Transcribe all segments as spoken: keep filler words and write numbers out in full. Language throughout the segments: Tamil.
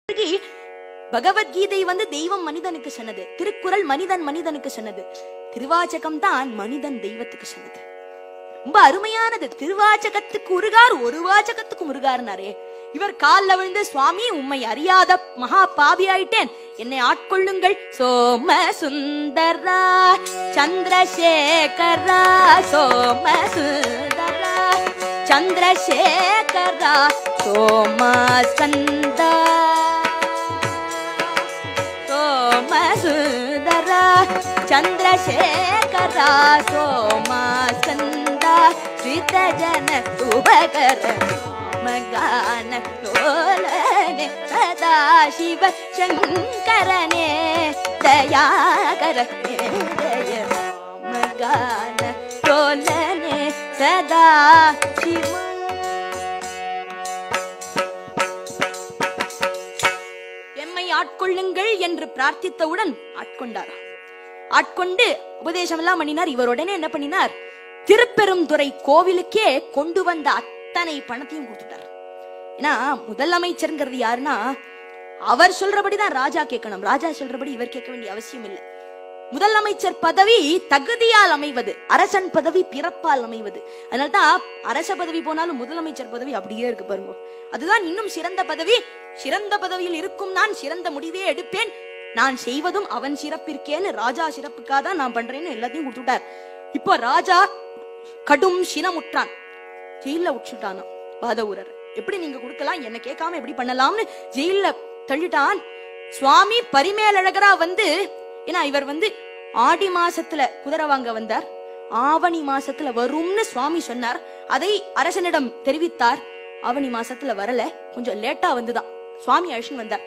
பகவத்கீதை வந்து தெய்வம் மனிதனுக்கு சொன்னது, திருக்குறள் மனிதன் மனிதனுக்கு சொன்னது, திருவாச்சகம் தான் மனிதன் தெய்வத்துக்கு சொன்னது. ரொம்ப அருமையானது. திருவாச்சகத்துக்கு உருகார், ஒரு வாச்சகத்துக்கு முருகாருனாரே. இவர் கால்ல விழுந்து, சுவாமி உம்மை அறியாத மகா பாவி ஆயிட்டேன், என்னை ஆட்கொள்ளுங்கள். சோம சுந்தரா சந்திரசேகரா, சோம சுந்தரா சந்திரசேகரா, சோமா ஸ்கந்தா, சோம சுந்தரா சந்திரசேகரா, சோமா ஸ்கந்தா, ஸ்ரீதஜன உபகர மகான லோலனே, சதா சிவ சங்கரனே, தயாகரனே, ஜய மகான லோலனே, சதா சிவ. எம்மை ஆட்கொள்ளுங்கள் என்று பிரார்த்தித்தவுடன் ஆட்கொண்டார். ஆட்கொண்டு உபதேசம் எல்லாம் பண்ணினார். இவர் உடனே என்ன பண்ணினார், திருப்பெருந்துறை கோவிலுக்கே கொண்டு வந்த அத்தனை பணத்தையும் கொடுத்துட்டார். ஏன்னா முதலமைச்சர்ங்கிறது யாருன்னா, அவர் சொல்றபடிதான் ராஜா கேட்கணும், ராஜா சொல்றபடி இவர் கேட்க வேண்டிய அவசியம் இல்லை. முதலமைச்சர் பதவி தகுதியால் அமைவது, அரசன் பதவி பிறப்பால் அமைவது. அதனால்தான் அரச பதவி போனாலும் முதலமைச்சர் பதவி அப்படியே இருக்கு பாருங்க. அதுதான் இன்னும் சிறந்த பதவி. சிறந்த பதவியில் இருக்கும் நான் சிறந்த முடிவே எடுப்பேன், நான் செய்வதும் அவன் சிறப்பிற்கேன்னு, ராஜா சிறப்புக்காக தான் நான் பண்றேன்னு எல்லாத்தையும் கொடுத்துட்டார். இப்போ ராஜா கடும் சினமுற்றான், ஜெயில உட்சுட்டானா வாதவூரர். எப்படி நீங்க கொடுக்கலாம், என்ன கேட்காம எப்படி பண்ணலாம்னு ஜெயில தள்ளிட்டான். சுவாமி பரிமேலழகரா வந்து, ஏன்னா இவர் வந்து ஆடி மாசத்துல குதிரை வாங்க வந்தார், ஆவணி மாசத்துல வரும்னு சுவாமி சொன்னார். அதை அரசனிடம் தெரிவித்தார். ஆவணி மாசத்துல வரல, கொஞ்சம் லேட்டா வந்துதான் சுவாமி அழிச்சுன்னு வந்தார்.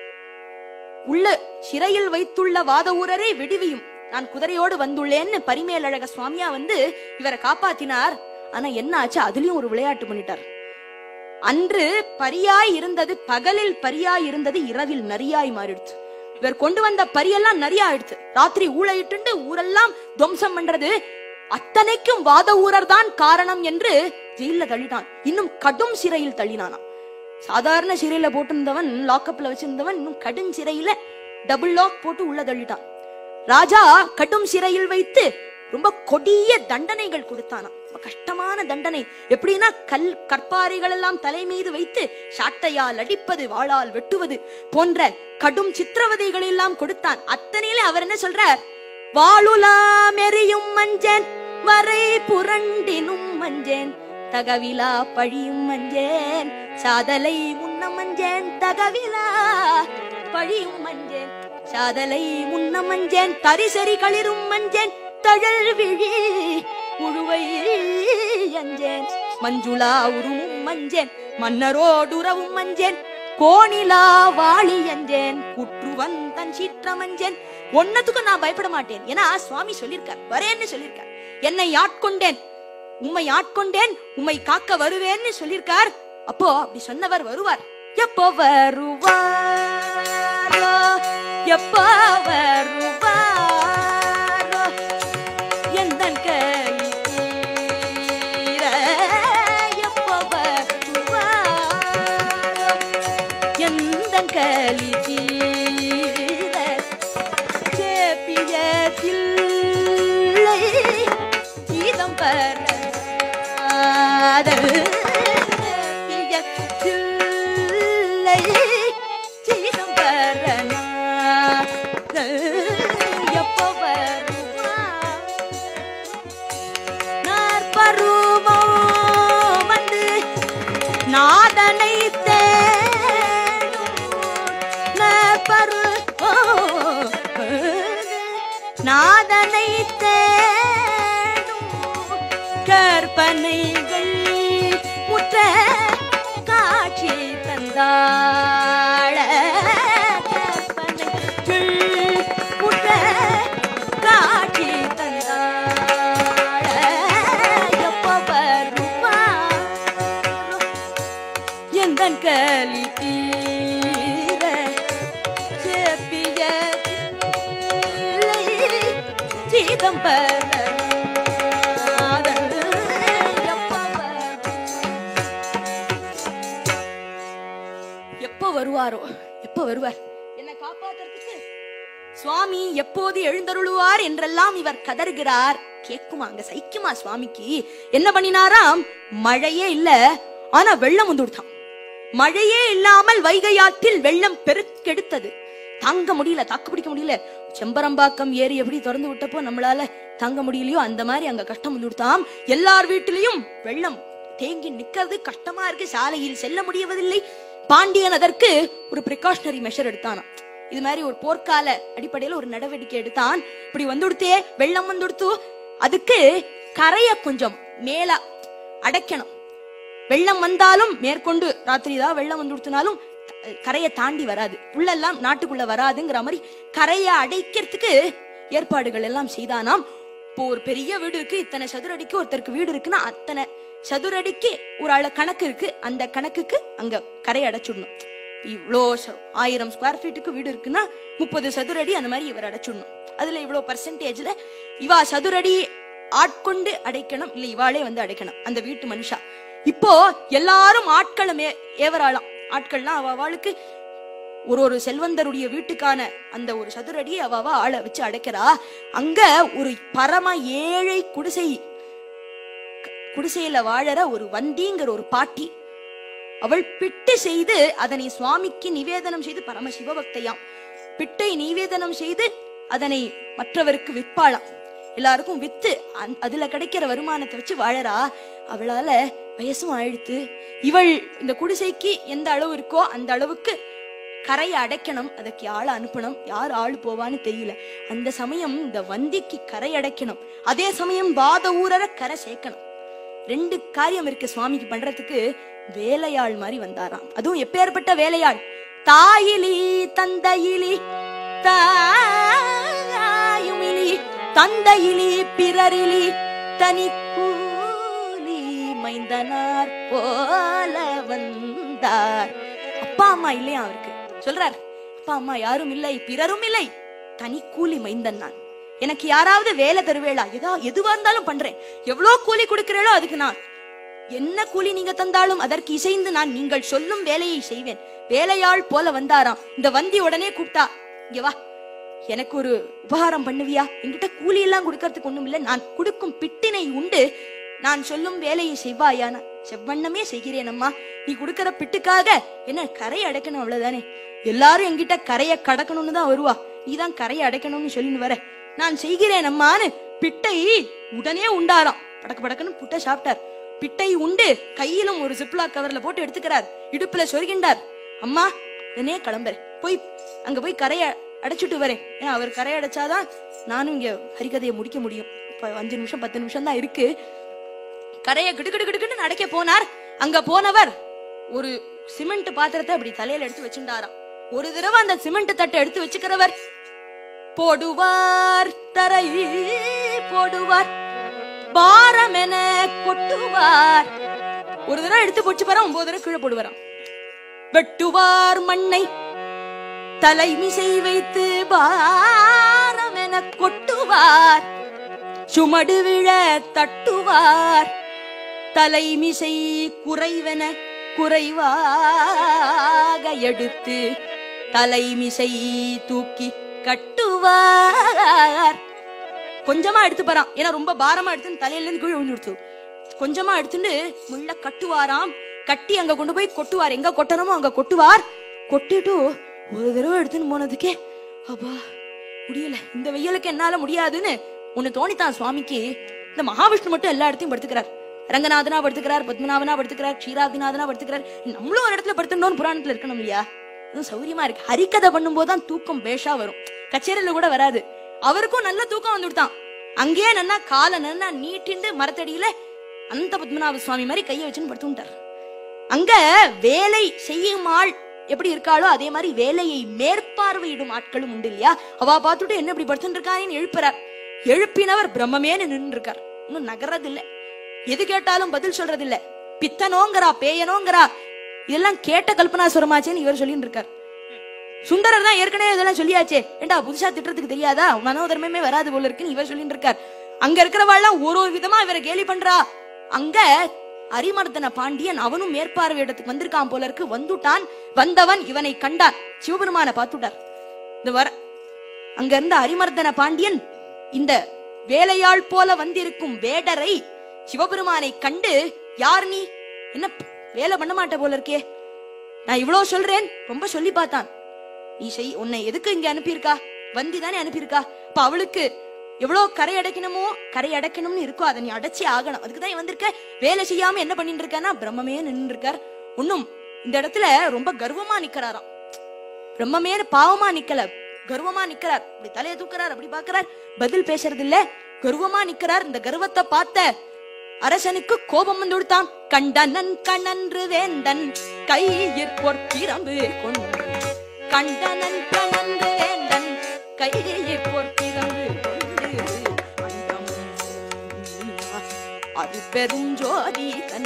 உள்ள சிறையில் வைத்துள்ள வாதவூரரை விடுவியும், நான் குதிரையோடு வந்துள்ளேன்னு பரிமேலழக சுவாமியா வந்து இவரை காப்பாத்தினார். ஆனா என்ன ஆச்சு, அதுலயும் ஒரு விளையாட்டு பண்ணிட்டார். அன்று பரியாய் இருந்தது, பகலில் பரியாய் இருந்தது, இரவில் நரியாய் மாறிடுச்சு. இவர் கொண்டு வந்த பரியெல்லாம் நரியா ஆயிடுச்சு. ராத்திரி ஊழையிட்டு ஊரெல்லாம் துவம்சம் பண்றது, அத்தனைக்கும் வாத ஊரர் தான் காரணம் என்று ஜெயில தள்ளினான். இன்னும் கடும் சிறையில் தள்ளினானா. சாதாரண சிறையில போட்டிருந்தவன், லாக்அப்ல வச்சிருந்தவன், இன்னும் கடும் சிறையில டபுள் லாக் போட்டு உள்ள தள்ளிட்டான். ராஜா கடும் சிறையில் வைத்து ரொம்ப கொடிய தண்டனைகள் கொடுத்தானா. கஷ்டமான தண்டனை. எப்படின்னா, கல் கற்பாறைகள் எல்லாம் தலை மீது வைத்து சாட்டையால் அடிப்பது, வாளால் வெட்டுவது போன்ற கடும் சித்திரவதைகள் எல்லாம் கொடுத்தான். அத்தனையில அவர் என்ன சொல்றார், வாளுலாம் எரியும் மஞ்சேன், வரை புரண்டினும் மஞ்சேன், தகவிலா பழியும் மஞ்சேன், சாதலை முன்ன மஞ்சேன், தகவிலா பழியும் மஞ்சேன், சாதலை முன்ன மஞ்சேன், தரிசரி களிரும் மஞ்சேன், தழல் விழி முழுவை அஞ்சேன், மஞ்சுளா உருவும் மஞ்சேன், மன்னரோடுறவும் மஞ்சேன், கோணிலா வாழி அஞ்சேன், குற்றுவன் தன் சீற்றமஞ்சேன். ஒன்னத்துக்கும் நான் பயப்பட மாட்டேன், ஏன்னா சுவாமி சொல்லியிருக்கார், வரேன்னு சொல்லியிருக்கார். என்னை ஆட்கொண்டேன், உம்மை ஆட்கொண்டேன், உம்மை காக்க வருவேன்னு சொல்லியிருக்கார். அப்போ அப்படி சொன்னவர் வருவார். எப்போ வருவாரோ, எப்போ வருவாரோ, எந்த கை தீர, எப்போ வருவாரோ, எந்த கலி தீர, சேப்பிய தில்லை கீதம் பராதல், சேப்பிய தில்லை கீதம் பரநாதல், எப்போ வருவார் நாற்பருவம் வந்து நாதனை தேடும், நாற்பருவம் நாதனை தேடும், கற்பனைகள் முற்ற காட்சி தந்தாள, கற்பனைகள் முற்ற காட்சி தந்தாள, எப்போ வருவார் எந்த கலி தீர, சேப்பிய சிதம்பர. எப்போ வருவாரோ, எப்போ எப்ப வருவார், என்ன காப்பாத்துறதுக்கு சுவாமி எப்போது எழுந்தருளுவார் என்றெல்லாம் இவர் கதறுகிறார். கேக்குமா, அங்க சைக்குமா சுவாமிக்கு? என்ன பண்ணினாராம், மழையே இல்ல, ஆனா வெள்ளம் வந்து விட்டான். மழையே இல்லாமல் வைகை ஆற்றில் வெள்ளம் பெருக்கெடுத்தது. தாங்க முடியல, தாக்கு பிடிக்க முடியல. செம்பரம்பாக்கம் ஏரி எப்படி திறந்து விட்டப்போ நம்மளால தாங்க முடியலையோ அந்த மாதிரி அங்க கஷ்டம் வந்து விட்டாம். எல்லார் வீட்டிலையும் வெள்ளம் தேங்கி நிக்கிறது, கஷ்டமா இருக்கு, சாலையில் செல்ல முடியவதில்லை. பாண்டியன் அதற்கு ஒரு பிரிகாஷனரி மெஷர் எடுத்தானா. இது மாதிரி ஒரு போர்க்கால அடிப்படையில ஒரு நடவடிக்கை எடுத்தான். இப்படி வந்துடுத்தே, வெள்ளம் வந்துடுத்து, அதுக்கு கரைய கொஞ்சம் மேல அடைக்கணும். வெள்ளம் வந்தாலும் மேற்கொண்டு ராத்திரி தான் வெள்ளம் வந்து கொடுத்தனாலும் கரையை தாண்டி வராது, உள்ளெல்லாம் நாட்டுக்குள்ள வராதுங்கிற மாதிரி கரையை அடைக்கிறதுக்கு ஏற்பாடுகள் எல்லாம் செய்தானாம். இப்போ ஒரு பெரிய வீடு இருக்கு, இத்தனை சதுரடிக்கு ஒருத்தருக்கு வீடு இருக்குன்னா அத்தனை சதுரடிக்கு ஒரு ஆள கணக்கு இருக்கு, அந்த கணக்குக்கு அங்க கரையை அடைச்சுடணும். இவ்வளோ ஆயிரம் ஸ்கொயர் ஃபீட்டுக்கு வீடு இருக்குன்னா முப்பது சதுரடி அந்த மாதிரி இவர் அடைச்சுடணும். அதுல இவ்வளவு பர்சன்டேஜ்ல இவா சதுரடி ஆட்கொண்டு அடைக்கணும், இல்ல இவாளே வந்து அடைக்கணும் அந்த வீட்டு மனுஷா. இப்போ எல்லாரும் ஆட்களும் ஏவராளாம். ஆட்கள்லாம் அவ அவளுக்கு ஒரு ஒரு செல்வந்தருடைய வீட்டுக்கான அந்த ஒரு சதுரடி அவ ஆளை வச்சு அடைக்கிறா. அங்க ஒரு பரம ஏழை குடிசை குடிசையில வாழற ஒரு வந்திங்கிற ஒரு பாட்டி, அவள் பிட்டு செய்து அதனை சுவாமிக்கு நிவேதனம் செய்து, பரம சிவபக்தையாம், பிட்டை நிவேதனம் செய்து அதனை மற்றவருக்கு விற்பாளாம். எல்லாருக்கும் வித்து அதுல கிடைக்கிற வருமானத்தை வச்சு வாழறா. அவளால வயசும் ஆயிடுத்து. இவள் இந்த குடிசைக்கு எந்த அளவு இருக்கோ அந்த அளவுக்கு கரையை அடைக்கணும், அதுக்கு ஆளை அனுப்பணும். யார் ஆளு போவான்னு தெரியல. அந்த சமயம் இந்த வந்திக்கு கரை அடைக்கணும், அதே சமயம் வாத ஊரர கரை சேர்க்கணும். ரெண்டு காரியம் இருக்கு சுவாமிக்கு பண்றதுக்கு. வேலையாள் மாதிரி வந்தாராம். அதுவும் எப்பேற்பட்ட வேலையாள், தாயிலி தந்தையிலி தாயுமிலி தந்தையிலி பிறரிலி தனி கூலி மைந்தனார் போல வந்தார். அப்பா அம்மா இல்லையா அவருக்கு? சொல்றார், அப்பா அம்மா யாரும் இல்லை, பிறரும் இல்லை, தனி கூலி மைந்தன் நான். எனக்கு யாராவது வேலை தருவேளா? ஏதா எதுவா இருந்தாலும் பண்றேன். எவ்வளவு கூலி கொடுக்கிறீளோ அதுக்கு நான், என்ன கூலி நீங்க தந்தாலும் அதற்கு இசைந்து நான் நீங்கள் சொல்லும் வேலையை செய்வேன். வேலையாள் போல வந்தாராம். இந்த வந்தி உடனே கூப்பிட்டா, இங்க வா, எனக்கு ஒரு உபகாரம் பண்ணுவியா? என்கிட்ட கூலி எல்லாம் கொடுக்கறதுக்கு ஒண்ணும் இல்லை, நான் கொடுக்கும் பிட்டினை உண்டு நான் சொல்லும் வேலையை செய்வாயான? செவ்வண்ணமே செய்கிறேன் அம்மா. நீ கொடுக்கற பிட்டுக்காக என்ன கரையை அடைக்கணும், அவ்வளவுதானே. எல்லாரும் என்கிட்ட கரையை கடக்கணும்னு தான் வருவா, நீதான் கரையை அடைக்கணும்னு சொல்லின்னு வர. நான் செய்கிறேன் அம்மான்னு பிட்டை உடனே உண்டாராம். படக்கு படக்குன்னு புட்டை சாப்பிட்டார். பிட்டை உண்டு கையிலும் ஒரு சிப்லா கவர்ல போட்டு எடுத்துக்கிறார், இடுப்புல சொருகின்றார். அம்மா உடனே கிளம்புற, போய் அங்க போய் கரையை அடைச்சிட்டு வரேன். ஏன்னா அவர் கரையை அடைச்சாதான் நானும் இங்க ஹரிகதையை முடிக்க முடியும். இப்ப அஞ்சு நிமிஷம் பத்து நிமிஷம் தான் இருக்கு. கரையை கிடுக்கிடு கிடுக்கிட்டு அடைக்க போனார். அங்க போனவர் ஒரு சிமெண்ட் பாத்திரத்தை அப்படி தலையில எடுத்து வச்சுட்டாராம். ஒரு தடவை அந்த சிமெண்ட் தட்டை எடுத்து வச்சுக்கிறவர் போடுவார், தரை போடுவார், பாரம் என கொட்டுவார். ஒரு தடவை எடுத்து போச்சு பாரு, ஒன்பது தடவை கீழே போடுவாராம். வெட்டுவார் மண்ணை தலைமிசை வைத்து பாரம் என கொட்டுவார், சுமடு விழ தட்டுவார், தலைமிசை குறைவென குறைவாக எடுத்து தலைமிசை தூக்கி கட்டுவார். கொஞ்சமா எடுத்து போறான், ஏன்னா ரொம்ப பாரமா எடுத்து தலையில இருந்து கீழே விழுந்துடுச்சு. கொஞ்சமா எடுத்துட்டு முள்ள கட்டுவாராம். கட்டி அங்க கொண்டு போய் கொட்டுவார், எங்க கொட்டணுமோ அங்க கொட்டுவார். கொட்டிட்டு ஒரு தடவை எடுத்துன்னு போனதுக்கே அப்பா முடியல, இந்த வெயிலுக்கு என்னால முடியாதுன்னு ஒண்ணு தோணித்தான் சுவாமிக்கு. இந்த மகாவிஷ்ணு மட்டும் எல்லா இடத்தையும் படுத்துக்கிறார். ரங்கநாதனா படுத்துக்கிறார், பத்மநாபனா படுத்துக்கிறார், க்ஷீராதிநாதனா படுத்துக்கிறார். நம்மளும் ஒரு இடத்துல படுத்துட்டோம்னு புராணத்துல இருக்கணும் இல்லையா? அதுவும் சௌரியமா இருக்கு. ஹரிக்கதை பண்ணும் போதுதான் தூக்கம் பேஷா வரும், கச்சேரியில கூட வராது. அவருக்கும் நல்ல தூக்கம் வந்துட்டான். அங்கேயே நன்னா காலை நன்னா நீட்டிண்டு மரத்தடியில அந்த பத்மநாப சுவாமி மாதிரி கையை வச்சுன்னு படுத்துட்டார். அங்க வேலை செய்யும் ஆள் எப்படி இருக்காளோ அதே மாதிரி வேலையை மேற்பார்வையிடும் ஆட்களும் உண்டு இல்லையா? அவ பார்த்துட்டு என்ன இப்படி படுத்துட்டு இருக்கான்னு எழுப்புறார். எழுப்பினவர் பிரம்மமேன்னு நின்று இருக்கார். இன்னும் நகர்றது இல்ல, எது கேட்டாலும் பதில் சொல்றது இல்ல. பித்தனோங்கிறா, பேயனோங்கிறா, இதெல்லாம் கேட்ட கல்பனாசுரமாச்சேன்னு இவர் சொல்லிட்டு இருக்கார். சுந்தரர் தான் ஏற்கனவே இதெல்லாம் சொல்லியாச்சே, ஏண்டா புதுசா திட்டத்துக்கு தெரியாதா, மனோதர்மமே வராது போல இருக்குன்னு இவர் சொல்லிட்டு இருக்கார். அங்க இருக்கிறவாள்லாம் ஒரு ஒரு விதமா இவரை கேலி பண்றா. அங்க அரிமர்தன பாண்டியன் அவனும் மேற்பார்வையிடத்துக்கு வந்திருக்கான் போல இருக்கு. வந்துட்டான். வந்தவன் இவனை கண்டான். சிவபெருமான பார்த்துட்டார். இந்த வர அங்க இருந்த அரிமர்தன பாண்டியன் இந்த வேலையாள் போல வந்திருக்கும் வேடரை சிவபெருமானை கண்டு, யார் நீ? என்ன வேலை பண்ண மாட்ட போல இருக்கே, நான் இவ்வளவு சொல்றேன். ரொம்ப சொல்லி பார்த்தான். நீ செய், உன்னை எதுக்கு இங்க அனுப்பியிருக்கா? வந்திதானே அனுப்பியிருக்கா. இப்ப அவளுக்கு எவ்வளவு கரை அடைக்கணுமோ கரை அடைக்கணும்னு இருக்கோ அதை நீ அடைச்சி ஆகணும். அதுக்குதான் வந்திருக்க. வேலை செய்யாம என்ன பண்ணிட்டு இருக்கானா பிரம்மமே நின்று இருக்கார். ஒன்னும் இந்த இடத்துல ரொம்ப கர்வமா நிக்கிறாராம். பிரம்மமே பாவமா நிக்கல, கர்வமா நிக்கிறார். அப்படி தலையை தூக்குறார், அப்படி பாக்குறார், பதில் பேசுறது இல்ல, கர்வமா நிக்கிறார். இந்த கர்வத்தை பார்த்த அரசனுக்கு கோபம் வந்து கொடுத்தான். கண்டனன் கண்ணன்று வேந்தன் கையிற் பொற்பிரம்பு கொண்டு, கண்டனன் கண்ணன்று வேந்தன் கையிற் பொற்பிரம்பு கொண்டு, அது பெரும் ஜோதி தன்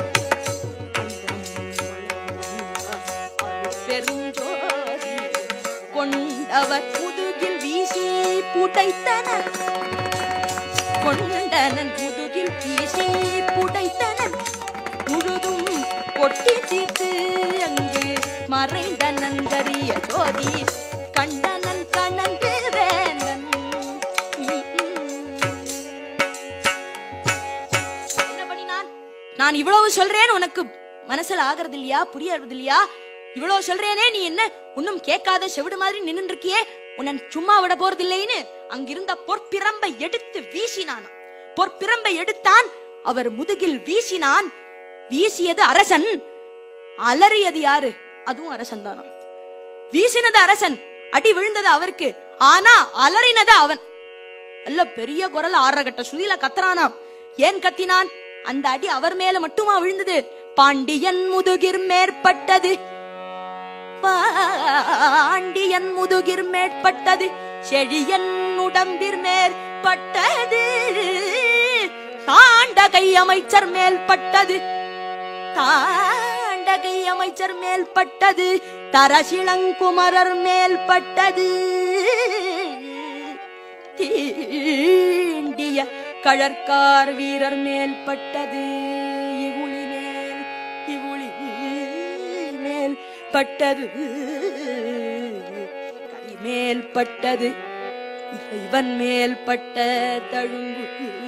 பெரும் ஜோதி கொண்டவர் முதுகில் வீசி புடைத்தனர், கொண்டனன் முதுகில் வீசி புடைத்தனன், முழுதும் கொட்டி தீர்த்து அங்கு மறைந்தனன் கரிய ஜோதி கண்டனன் கண்ணன்று வேந்தன். என்ன பண்ணினான்? நான் இவ்வளவு சொல்றேன், உனக்கு மனசுல ஆகிறது இல்லையா, புரியறது இல்லையா? இவ்வளவு சொல்றேனே, நீ என்ன ஒன்னும் கேட்காத செவிடு மாதிரி நின்று இருக்கியே, உன்னை சும்மா விட போறது இல்லைன்னு அங்கிருந்த பொற்பிரம்பை எடுத்து வீசினான். பொற்பிரம்பை எடுத்தான், அவர் முதுகில் வீசினான். வீசியது அரசன், அலறியது யாரு? அதுவும் அரசன் தானா. வீசினது அரசன், அடி விழுந்தது அவருக்கு, ஆனா அலறினது அவன். அல்ல பெரிய குரல் ஆறகட்ட சுதியில கத்துறானாம். ஏன் கத்தினான்? அந்த அடி அவர் மேல மட்டுமா விழுந்தது? பாண்டியன் முதுகிர் மேற்பட்டது, பாண்டியன் முதுகிர் மேற்பட்டது, செழியன் உடம்பிர் மேற்பட்டது, தாண்டகை அமைச்சர் மேல்பட்டது, தாண்டகை அமைச்சர் மேல்பட்டது, தரசிளங்குமரர் மேல்பட்டது, தீண்டிய கழற்கார் வீரர் மேல்பட்டது, இவுளி மேல் இவுளி மேல் பட்டது, கை மேல் பட்டது, இறைவன் மேல் பட்ட தழும்பு.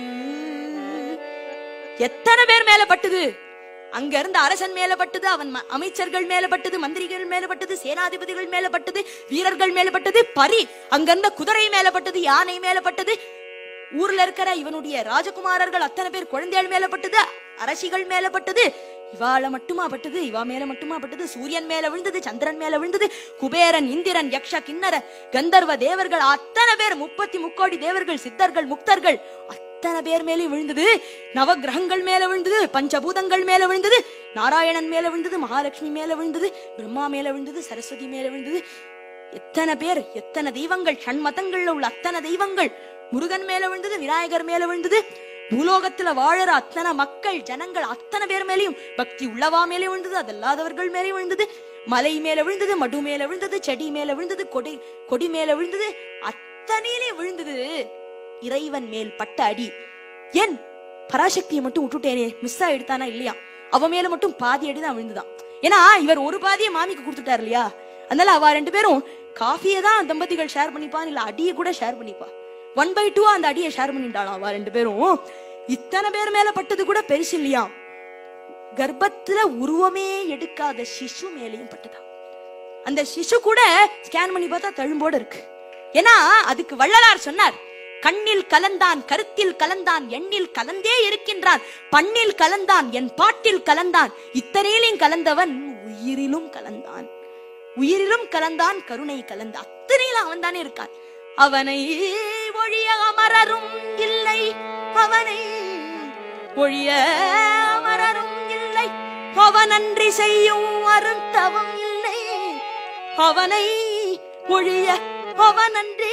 எத்தனை பேர் மேல பட்டது? அங்க இருந்த அரசன் மேல பட்டது, அவன் அமைச்சர்கள் மேல பட்டது, மந்திரிகள் மேல பட்டது, சேனாதிபதிகள் மேல பட்டது, வீரர்கள் மேல பட்டது, பரி அங்க இருந்த குதிரை மேல பட்டது, யானை மேல பட்டது, ஊர்ல இருக்கிற இவனுடைய ராஜகுமாரர்கள் அத்தனை பேர் குழந்தைகள் மேல பட்டது, அரசிகள் மேல பட்டது. இவாள மட்டுமா பட்டது? இவா மேல மட்டுமா பட்டது? சூரியன் மேல விழுந்தது, சந்திரன் மேல விழுந்தது, குபேரன், இந்திரன், யக்ஷ, கிண்ணர, கந்தர்வ தேவர்கள் அத்தனை பேர், முப்பத்தி முக்கோடி தேவர்கள், சித்தர்கள், முக்தர்கள் அத்தனை பேர் மேலே விழுந்தது. நவ கிரகங்கள் மேல விழுந்தது, பஞ்சபூதங்கள் மேல விழுந்தது, நாராயணன் மேல விழுந்தது, மகாலட்சுமி மேல விழுந்தது, பிரம்மா மேல விழுந்தது, சரஸ்வதி மேல விழுந்தது. எத்தனை பேர், எத்தனை தெய்வங்கள், ஷண்மதங்கள்ல உள்ள அத்தனை தெய்வங்கள், முருகன் மேல விழுந்தது, விநாயகர் மேல விழுந்தது, பூலோகத்துல வாழற அத்தனை மக்கள் ஜனங்கள் அத்தனை பேர் மேலையும், பக்தி உள்ளவா மேலே விழுந்தது, அதல்லாதவர்கள் மேலே விழுந்தது, மலை மேல விழுந்தது, மடு மேல விழுந்தது, செடி மேல விழுந்தது, கொடி கொடி மேல விழுந்தது, அத்தனையிலே விழுந்தது. இறைவன் மேல் பட்ட அடி. ஏன் பராசக்தியை மட்டும் விட்டுட்டேனே, மிஸ் ஆயிடுத்தானா இல்லையா? அவ மேல மட்டும் பாதி அடிதான் விழுந்துதான். ஏன்னா இவர் ஒரு பாதியை மாமிக்கு கொடுத்துட்டாரு இல்லையா, அதனால அவ ரெண்டு பேரும் காஃபியை தான் தம்பதிகள் ஷேர் பண்ணிப்பான், இல்ல அடியை கூட ஷேர் பண்ணிப்பா. ஒன் பை டூ அந்த அடியை ஷேர் பண்ணிட்டாளாம் அவ ரெண்டு பேரும். இத்தனை பேர் மேல பட்டது கூட பெருசு இல்லையா, கர்ப்பத்துல உருவமே எடுக்காத சிசு மேலையும் பட்டதா. அந்த சிசு கூட ஸ்கேன் பண்ணி பார்த்தா தழும்போட இருக்கு. ஏன்னா அதுக்கு வள்ளலார் சொன்னார், கண்ணில் கலந்தான், கருத்தில் கலந்தான், எண்ணில் கலந்தே இருக்கின்றான், பண்ணில் கலந்தான், என் பாட்டில் கலந்தான், இத்தனையிலும் கலந்தவன் உயிரிலும் கலந்தான், உயிரிலும் கலந்தான், கருணை கலந்த அத்தனையிலும் அவன் தானே இருக்கான். அவனை ஒழிய அமரரும் இல்லை, அவனை ஒழிய அமரரும் இல்லை, அவனன்றி செய்யும் அருந்தவம் இல்லை, அவனை ஒழிய அவனன்றி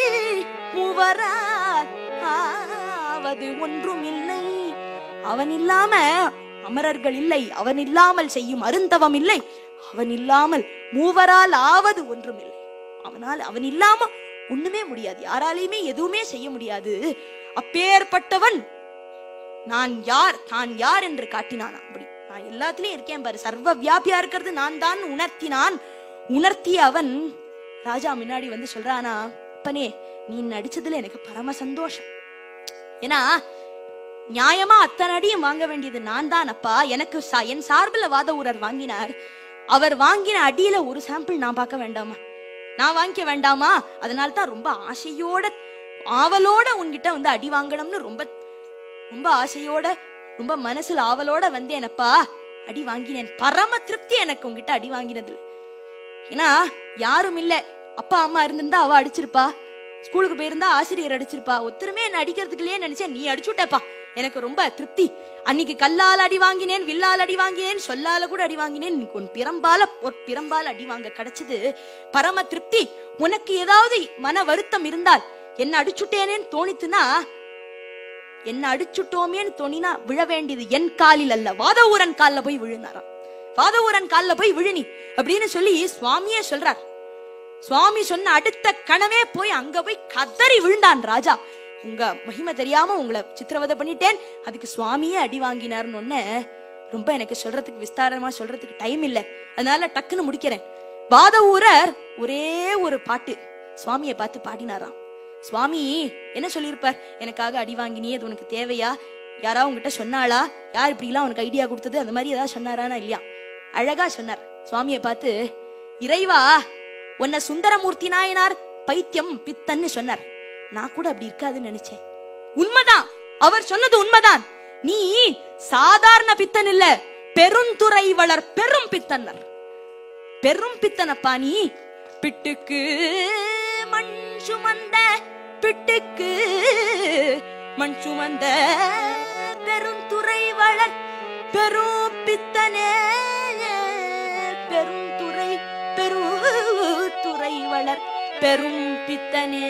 மூவரால் ஆவது ஒன்றும் இல்லை. அவன் இல்லாம அமரர்கள் இல்லை, அவன் இல்லாமல் செய்யும் அருந்தவம் இல்லை, அவன் இல்லாமல் மூவரால் ஆவது ஒன்றும் இல்லை. அவனால் அவன் இல்லாம ஒண்ணுமே முடியாது, யாராலையுமே எதுவுமே செய்ய முடியாது. அப்பேற்பட்டவன் நான் யார், தான் யார் என்று காட்டினான். அப்படி நான் எல்லாத்துலயும் இருக்கேன் பாரு, சர்வ வியாபியா இருக்கிறது நான் தான் உணர்த்தினான். உணர்த்திய அவன் ராஜா முன்னாடி வந்து சொல்றானா, அப்பனே நீ நடிச்சதுல எனக்கு பரம சந்தோஷம். ஏன்னா நியாயமா அத்தனை அடியும் வாங்க வேண்டியது நான் தான் அப்பா. எனக்கு என் சார்பில் வாத ஊரர் வாங்கினார். அவர் வாங்கின அடியில ஒரு சாம்பிள் நான் பார்க்க வேண்டாமா? நான் வாங்கிக்க வேண்டாமா? அதனால தான் ரொம்ப ஆசையோட ஆவலோட உன்கிட்ட வந்து அடி வாங்கணும்னு ரொம்ப ரொம்ப ஆசையோட ரொம்ப மனசுல ஆவலோட வந்தேனப்பா. அடி வாங்கினேன். பரம திருப்தி எனக்கு உங்ககிட்ட அடி வாங்கினதுல. ஏன்னா யாரும் இல்ல, அப்பா அம்மா இருந்திருந்தா அவ அடிச்சிருப்பா, ஸ்கூலுக்கு போயிருந்தா ஆசிரியர் அடிச்சிருப்பா. ஒத்துருமே என்ன அடிக்கிறதுக்குள்ளே நினைச்சேன், நீ அடிச்சுட்டப்பா. எனக்கு ரொம்ப திருப்தி. அன்னைக்கு கல்லால் அடி வாங்கினேன், வில்லால் அடி வாங்கினேன், சொல்லால கூட அடி வாங்கினேன். உன் பிரம்பால ஒரு பிரம்பால் அடி வாங்க கிடைச்சது பரம திருப்தி. உனக்கு ஏதாவது மன வருத்தம் இருந்தால், என்ன அடிச்சுட்டேனேன்னு தோணித்துனா, என்ன அடிச்சுட்டோமேன்னு தோணினா விழ வேண்டியது என் காலில் அல்ல, வாதவூரன் கால்ல போய் விழுந்தாராம். வாதவூரன் கால்ல போய் விழுனி அப்படின்னு சொல்லி சுவாமியே சொல்றார். சுவாமி சொன்ன அடுத்த கணவே போய் அங்க போய் கதறி விழுந்தான் ராஜா. உங்க மகிமை தெரியாம உங்களை சித்திரவதை பண்ணிட்டேன், அதுக்கு சுவாமியே அடி வாங்கினார்னு ஒண்ணு ரொம்ப எனக்கு சொல்றதுக்கு விஸ்தாரமா சொல்றதுக்கு டைம் இல்ல, அதனால டக்குன்னு முடிக்கிறேன். வாதவூரர் ஒரே ஒரு பாட்டு சுவாமியை பார்த்து பாடினாராம். சுவாமி என்ன சொல்லியிருப்பார்? எனக்காக அடி வாங்கினியே, அது உனக்கு தேவையா? யாராவது உங்ககிட்ட சொன்னாளா? யார் இப்படி எல்லாம் உனக்கு ஐடியா கொடுத்தது? அந்த மாதிரி ஏதாவது சொன்னாரானா? இல்லையா? அழகா சொன்னார். சுவாமியை பார்த்து, இறைவா உன்னை சுந்தரமூர்த்தி நாயனார் பைத்தியம் பித்தன்னு சொன்னார். நான் கூட அப்படி இருக்காதுன்னு நினைச்சேன். உண்மைதான், அவர் சொன்னது உண்மைதான். நீ சாதாரண பித்தன் இல்ல, பெருந்துறை வளர் பெரும் பித்தன்னர். பெரும் பித்தனப்பா நீ. பிட்டுக்கு மண் சுமந்த பிட்டுக்கு மண் சுமந்த பெருந்துறை வளர் பெரும் பித்தனே. பெருந்துறை பெருந்துறை வளர் பெரும் பித்தனே.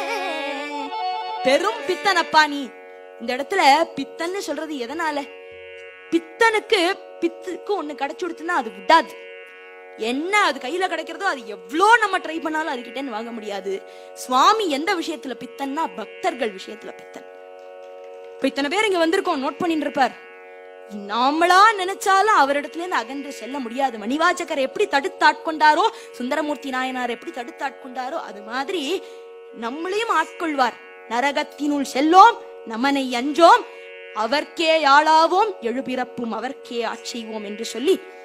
பெரும் பித்தனப்பா நீ. இந்த இடத்துல பித்தன்னு சொல்றது எதனால? பித்தனுக்கு பித்துக்கு ஒண்ணு கிடைச்சுடுத்துன்னா அது விடாது. என்ன அது கையில கிடைக்கிறதோ அது எவ்வளோ நம்ம ட்ரை பண்ணாலும் அதுகிட்டேன்னு வாங்க முடியாது. சுவாமி எந்த விஷயத்துல பித்தன்னா, பக்தர்கள் விஷயத்துல பித்தன். இப்ப இத்தனை பேர் இங்க வந்திருக்கோம், நோட் பண்ணிட்டு இருப்பார். நாமளா நினைச்சாலும் அவரிடத்துல இருந்து அகன்று செல்ல முடியாது. மணிவாச்சகர் எப்படி தடுத்தாட்கொண்டாரோ, சுந்தரமூர்த்தி நாயனார் எப்படி தடுத்தாட்கொண்டாரோ, அது மாதிரி நம்மளையும் ஆட்கொள்வார். நரகத்தினுள் செல்லோம் நமனை அஞ்சோம், அவர்க்கே ஆளாவோம், எழுபிறப்பும் அவர்க்கே ஆட்செய்வோம் என்று சொல்லி